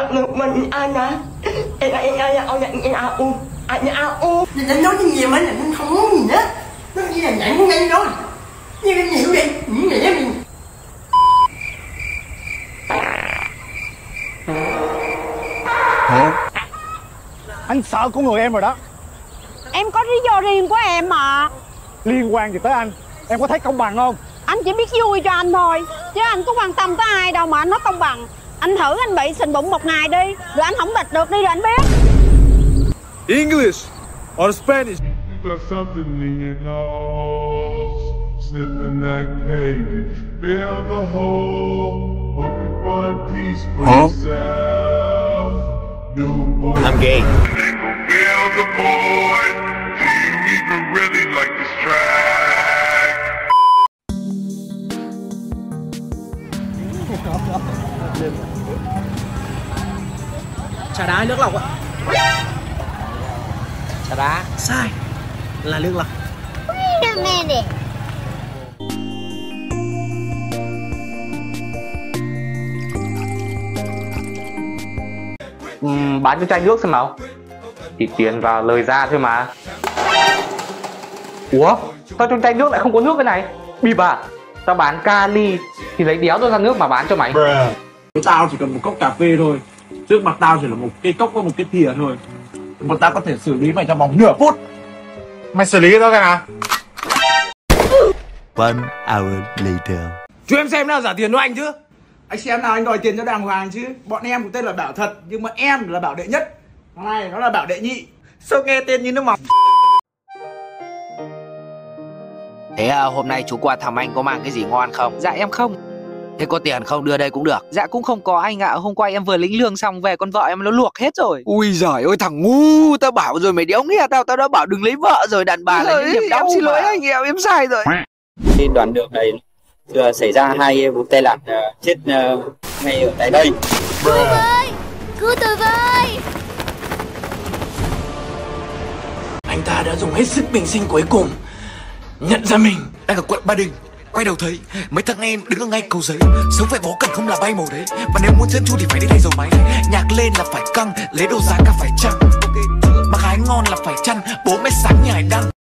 mình anh á, anh nói như nhiều mà anh không muốn gì nữa, nó chỉ là nhảy không nhanh thôi, như cái nhiều vậy, nhảy mình. Hả? Anh sợ con người em rồi đó. Em có lý do riêng của em mà. Liên quan gì tới anh? Em có thấy công bằng không? Anh chỉ biết vui cho anh thôi, chứ anh có quan tâm tới ai đâu mà anh nói công bằng. Anh thử anh bị sình bụng một ngày đi, rồi anh không bịch được đi rồi anh biết. English or Spanish? Got something in your nose, sniffing that cake, fill the hole, hope you find peace for yourself. I'm gay. Feel the void, do you even really like this track? Trà đá hay nước lọc ạ? Trà đá. Sai, là nước lọc. Wait a minute. Bán cho chai nước xem nào. Thì tiền và lời ra thôi mà. Ủa? Sao trong chai nước lại không có nước cái này? Bịp à? Tao bán kali thì lấy đéo ra nước mà bán cho mày. Tao chỉ cần một cốc cà phê thôi. Trước mặt tao chỉ là một cái cốc với một cái thìa thôi. Mà tao có thể xử lý mày trong vòng nửa phút. Mày xử lý tao cái nào? One hour later. Cho em xem nào giả tiền cho anh chứ. Anh xem nào anh đòi tiền cho đàng hoàng chứ. Bọn em của tên là Bảo Thật, nhưng mà em là Bảo Đệ Nhất. Thằng này nó là Bảo Đệ Nhị. Sao nghe tên như nước mắm. Thế hôm nay chú qua thăm anh có mang cái gì ngon không? Dạ em không. Thế có tiền không, đưa đây cũng được. Dạ cũng không có anh ạ. Hôm qua em vừa lĩnh lương xong về con vợ em nó luộc hết rồi. Ui giời ơi thằng ngu. Tao bảo rồi mày đéo nghe tao. Tao đã bảo đừng lấy vợ rồi. Đàn bà là những niềm đau. Em xin lỗi anh em sai rồi. Trên đoạn đường này vừa xảy ra hai vụ tai nạn chết ngay ở tại đây. Cứu với! Cứu tôi với! Anh ta đã dùng hết sức bình sinh cuối cùng nhận ra mình đang ở quận Ba Đình. Quay đầu thấy mấy thằng em đứng ở ngay cầu giấy. Sống phải bó cần không là bay màu đấy. Mà nếu muốn chân chu thì phải đi thay dầu máy. Nhạc lên là phải căng, lấy đồ giá cả phải chăng. Bác gái ngon là phải chăn, bố mẹ sáng như hải đăng.